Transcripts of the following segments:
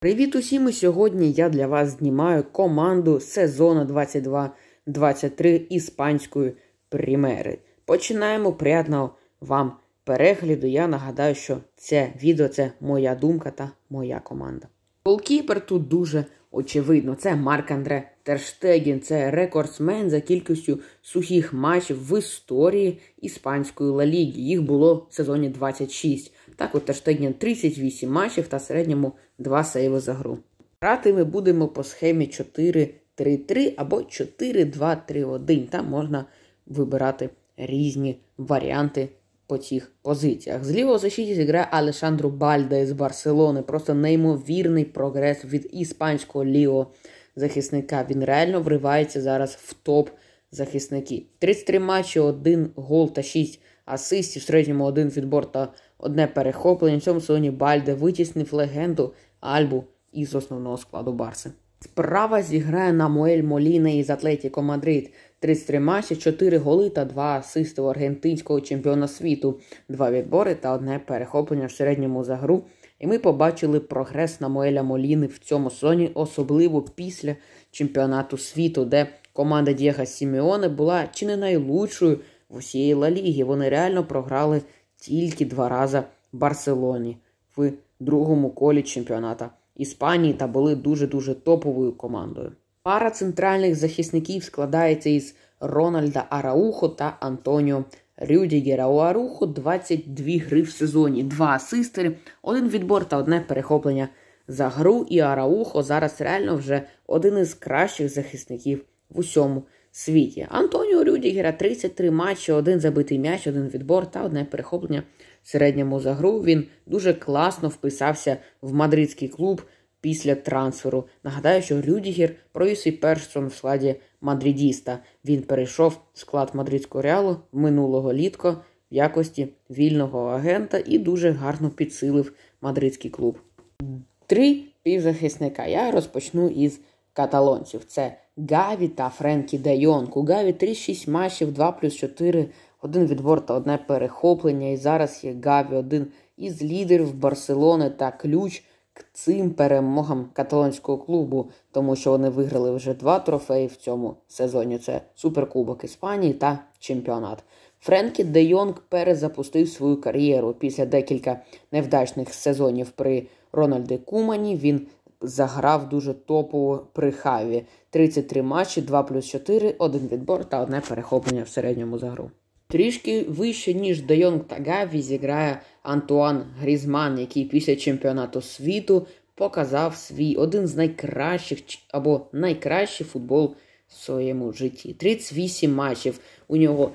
Привіт усім! І сьогодні я для вас знімаю команду сезону 22-23 іспанської Примери. Починаємо. Приємного вам перегляду. Я нагадаю, що це відео – це моя думка та моя команда. Голкіпер тут дуже очевидно. Це Марк-Андре Тер Штеген. Це рекордсмен за кількістю сухих матчів в історії іспанської Ла Ліги. Їх було в сезоні 26. Так от Тер Штеген 38 матчів та в середньому 2 сейви за гру. Грати ми будемо по схемі 4-3-3 або 4-2-3-1. Там можна вибирати різні варіанти по цих позиціях. Зліва у защиті зіграє Алешандро Бальде з Барселони. Просто неймовірний прогрес від іспанського лівого захисника. Він реально вривається зараз в топ захисників. 33 матчі, 1 гол та 6 асистів, в середньому 1 відбор та 1 перехоплення. В цьому сезоні Бальде витіснив легенду Альбу із основного складу Барси. Справа зіграє Намуель Моліна із Атлетіко Мадрид. 33 матчі, 4 голи та 2 асисти у аргентинського чемпіона світу. 2 відбори та 1 перехоплення в середньому за гру. І ми побачили прогрес Намуеля Моліни в цьому сезоні, особливо після чемпіонату світу, де команда Дієго Сімеоне була чи не найлучшою в усій Ла Лігі. Вони реально програли тільки 2 рази Барселоні в другому колі чемпіонату Іспанії та були дуже-дуже топовою командою. Пара центральних захисників складається із Рональда Араухо та Антоніо Рюдігера. У Араухо 22 гри в сезоні, 2 асисти, 1 відбор та 1 перехоплення за гру. І Араухо зараз реально вже один із кращих захисників в усьому світі. Антоніо Рюдігера 33 матчі, 1 забитий м'яч, 1 відбор та 1 перехоплення в середньому за гру. Він дуже класно вписався в мадридський клуб після трансферу. Нагадаю, що Рюдігер провів свій перший сезон в складі мадридіста. Він перейшов в склад мадридського Реалу минулого літка в якості вільного агента і дуже гарно підсилив мадридський клуб. 3 півзахисника. Я розпочну із каталонців. Це Гаві та Френкі де Йонг. У Гаві 36 матчів, 2+4, 1 відбор та 1 перехоплення. І зараз є Гаві один із лідерів Барселони та ключ к цим перемогам каталонського клубу, тому що вони виграли вже 2 трофеї в цьому сезоні. Це Суперкубок Іспанії та чемпіонат. Френкі де Йонг перезапустив свою кар'єру після декілька невдачних сезонів при Рональді Кумані. Він заграв дуже топово при Хаві. 33 матчі, 2+4, 1 відбор та 1 перехоплення в середньому за гру. Трішки вище, ніж Де Йонг та Гаві, зіграє Антуан Грізман, який після чемпіонату світу показав свій один з найкращих або найкращий футбол в своєму житті. 38 матчів, у нього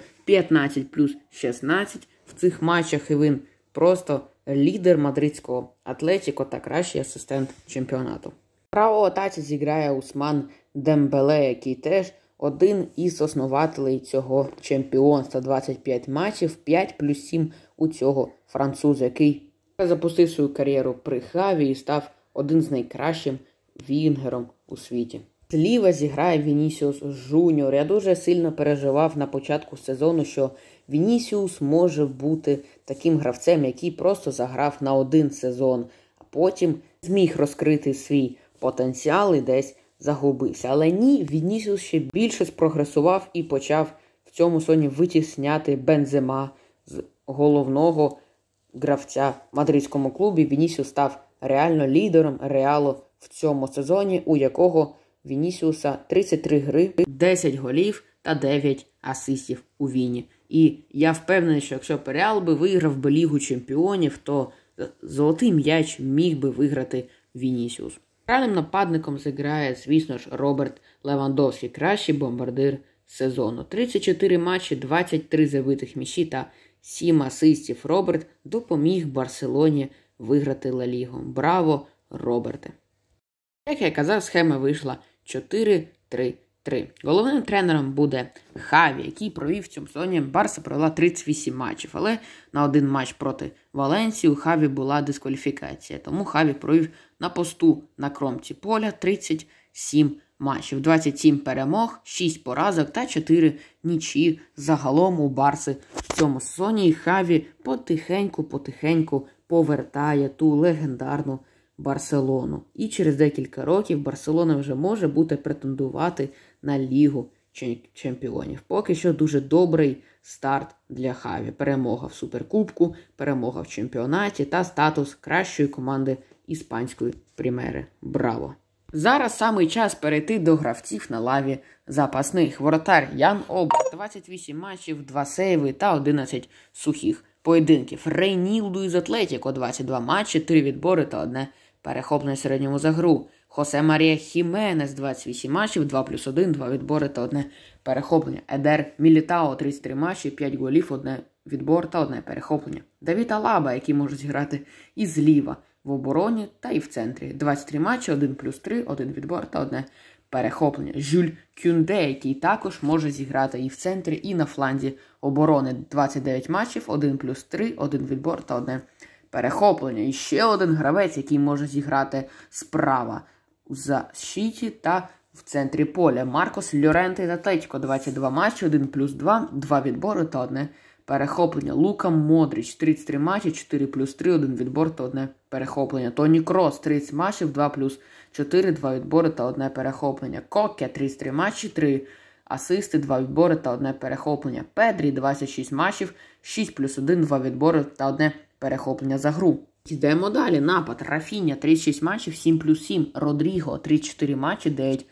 15+16 в цих матчах, і він просто лідер мадридського Атлетіко та кращий асистент чемпіонату. Право атаці зіграє Усман Дембеле, який теж один із основателей цього чемпіонства. 25 матчів, 5+7 у цього француза, який запустив свою кар'єру при Хаві і став один з найкращих вінгером у світі. Зліва зіграє Вінісіус Жуніор. Я дуже сильно переживав на початку сезону, що Вінісіус може бути таким гравцем, який просто заграв на 1 сезон, а потім зміг розкрити свій потенціал і десь загубився. Але ні, Вінісіус ще більше спрогресував і почав в цьому сезоні витісняти Бензема з головного гравця в мадридському клубі. Вінісіус став реально лідером Реалу в цьому сезоні, у якого Вінісіуса 33 гри, 10 голів та 9 асистів у Віні. І я впевнений, що якщо Реал би виграв би Лігу чемпіонів, то золотий м'яч міг би виграти Вінісіус. Крайним нападником зіграє, звісно ж, Роберт Левандовський, кращий бомбардир сезону. 34 матчі, 23 забитих м'ячі та 7 асистів. Роберт допоміг Барселоні виграти Ла Лігу. Браво, Роберте! Як я казав, схема вийшла 4-3-3. Головним тренером буде Хаві, який провів в цьому сезоні. Барса провела 38 матчів, але на 1 матч проти Валенсії у Хаві була дискваліфікація. Тому Хаві провів на посту на кромці поля 37 матчів. 27 перемог, 6 поразок та 4 нічі загалом у Барси в цьому сезоні. І Хаві потихеньку повертає ту легендарну Барселону. І через декілька років Барселона вже може бути претендувати на Лігу чемпіонів. Поки що дуже добрий старт для Хаві. Перемога в Суперкубку, перемога в чемпіонаті та статус кращої команди іспанської Примери. Браво! Зараз самий час перейти до гравців на лаві запасних. Воротар Ян Оберт, 28 матчів, 2 сейви та 11 сухих поєдинків. Рейнілду із Атлетіко, 22 матчі, 3 відбори та 1 перехоплення середньому за гру. Хосе Марія Хіменес, 28 матчів, 2+1, 2 відбори та 1 перехоплення. Едер Мілітао, 33 матчі, 5 голів, 1 відбор та 1 перехоплення. Давід Алаба, який може зіграти і зліва в обороні та і в центрі. 23 матчі, 1+3, 1 відбор та 1 перехоплення. Жюль Кюнде, який також може зіграти і в центрі, і на фланзі оборони. 29 матчів, 1+3, 1 відбор та 1 перехоплення. І ще один гравець, який може зіграти справа в защиті та в центрі поля. Маркос Льоренте з Атлетіко, 22 матчі, 1+2, 2 відбори та 1 перехоплення. Лука Модріч, 33 матчі, 4+3, 1 відбор та 1 перехоплення. Тоні Крос, 30 матчів, 2+4, 2 відбори та 1 перехоплення. Коке, 33 матчі, 3 асисти, 2 відбори та 1 перехоплення. Педрі, 26 матчів, 6+1, 2 відбори та 1 перехоплення за гру. Йдемо далі. Напад. Рафіня, 36 матчів, 7+7. Родріго, 34 матчі,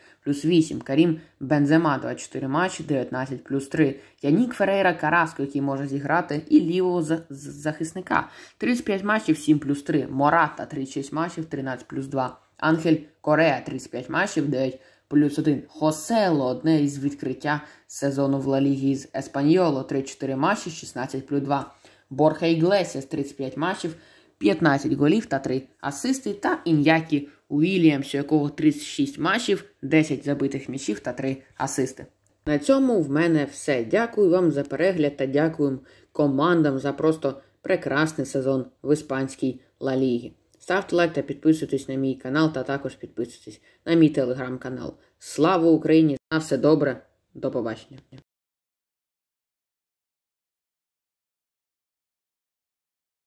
9+8. Карім Бензема, 24 матчі, 19+3. Янік Ферейра Караско, який може зіграти і лівого захисника. 35 матчів, 7+3. Мората, 36 матчів, 13+2. Анхель Корея, 35 матчів, 9+1. Хосело, одне із відкриття сезону в Ла Лігі з Еспаньоло, 34 матчі, 16+2. Борхе Іглесіас, 35 матчів, 15 голів та 3 асисти. Та Ін'які Уільямс, у якого 36 матчів, 10 забитих м'ячів та 3 асисти. На цьому в мене все. Дякую вам за перегляд та дякую командам за просто прекрасний сезон в іспанській Ла Лігі. Ставте лайк та підписуйтесь на мій канал та також підписуйтесь на мій телеграм-канал. Слава Україні! На все добре! До побачення!